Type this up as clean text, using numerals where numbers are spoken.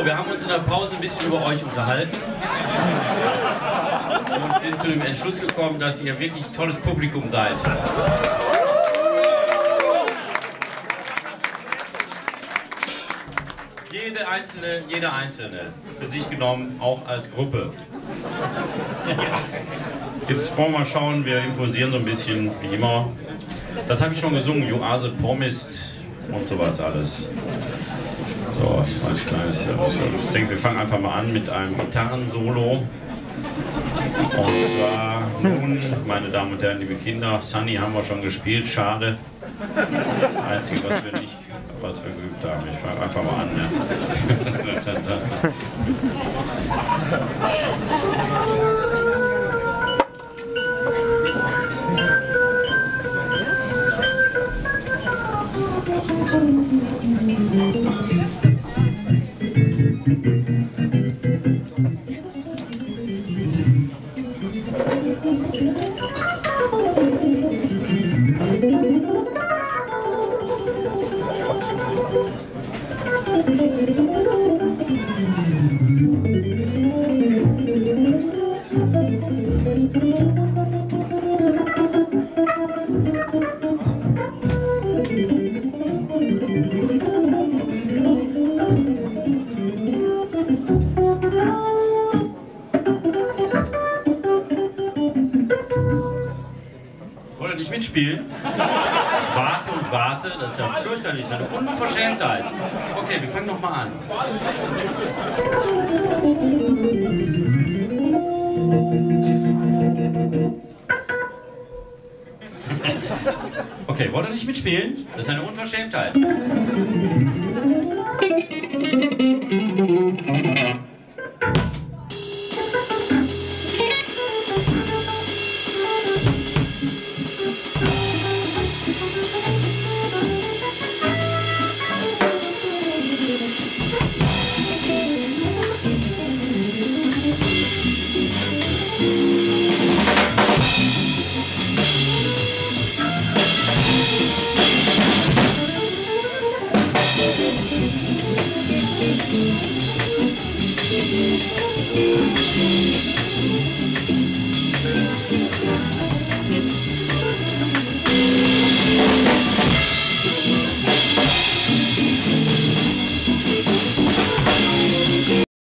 So, wir haben uns in der Pause ein bisschen über euch unterhalten und sind zu dem Entschluss gekommen, dass ihr wirklich tolles Publikum seid. Jeder Einzelne, für sich genommen, auch als Gruppe. Jetzt wollen wir mal schauen, wir improvisieren so ein bisschen, wie immer. Das habe ich schon gesungen, You Are the Promised und sowas alles. So, was ein kleines. Ich denke, wir fangen einfach mal an mit einem Gitarrensolo. Und zwar nun, meine Damen und Herren, liebe Kinder, Sunny haben wir schon gespielt, schade. Das Einzige, was wir geübt haben. Ich fange einfach mal an. Ja. Wollt ihr nicht mitspielen? Ich warte und warte, das ist ja fürchterlich, so eine Unverschämtheit. Okay, wir fangen nochmal an. Okay, wollt ihr nicht mitspielen? Das ist eine Unverschämtheit.